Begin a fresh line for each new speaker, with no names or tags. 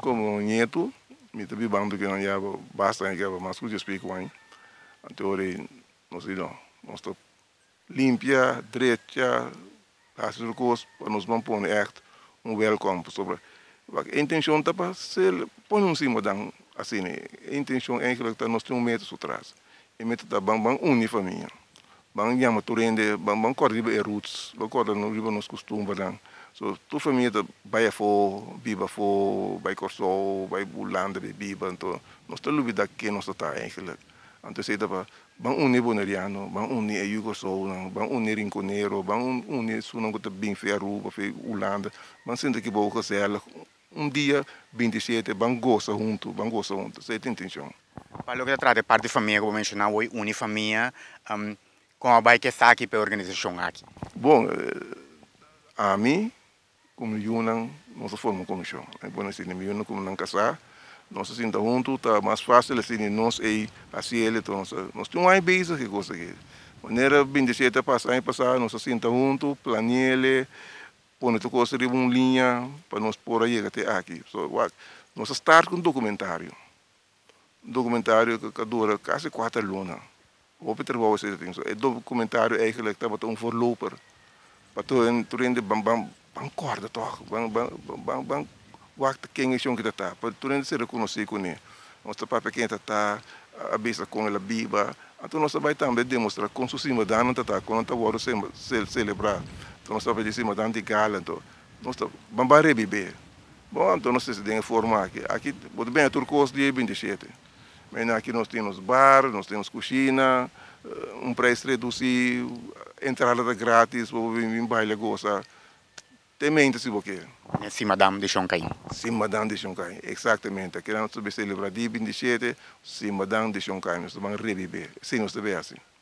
como nieto, me também bando que não ia basta que mas que eu explico aí. Então, nós nós limpia, direita, fazer coisas para nós vamos pôr echt welcome sobre. A intenção tá para ser põe cima dan assim, a intenção é que nós temos metas atrás. E meta tá bang uni família. Bang llama turende bang corda de roots, bang corda no riba nos costumes dan. So tu família tá vai fo, biba fo, vai corso, vai bulanda de biba, então nós tá lubida que nós tá eigenlijk. Então sei tá para bang uni boneriano, bang uni e yugo so, bang uni rinconero, bang uni su não tá bem ferro, para fe Holanda, bang sente que boca sela dia 27 bang goza junto, essa é a intenção.
Para o que trata de parte de família, como mencionar, hoje unifamília, como vai que está aqui para a organização aqui?
Bom, a mim, como Yunan, nós formamos comissão. É bom assim, Yunan como não casar, nós assim junto, tá mais fácil assim, nós e assim ele, então nós temos mais base que coisa aqui. Maneira 27 passar, nós assim junto, planeele, põe tu coisa de uma linha para nós pôr aí até aqui. So, nós start com documentário que dura quase 4 lunas. Op het er ese ding. So, het documentario eigenlijk dat wat een voorloper. Wat toen in de bang corda toch, bang wacht quem é que tá. Para toen se reconhecer com ele. Nossa papa quem tá a bisa com ela biba. Então nós vai também demonstrar com o cima da não tá quando tá voro celebrar. Então nós vai dizer mas de gala então. Nós tá bambare bebê. Bom, então nós se tem forma aqui pode bem a turcos de 27. Mas aqui nós temos bar, nós temos cozinha, preço reduzido, entrada grátis, para vir baile goza. Tem mente se você.
Sim, madame de Xoncaim.
Sim, madame de Xoncaim, exatamente. Aqui nós vamos celebrar dia 27, sim, madame de Xoncaim, nós vamos reviver. Sim, nós devemos assim.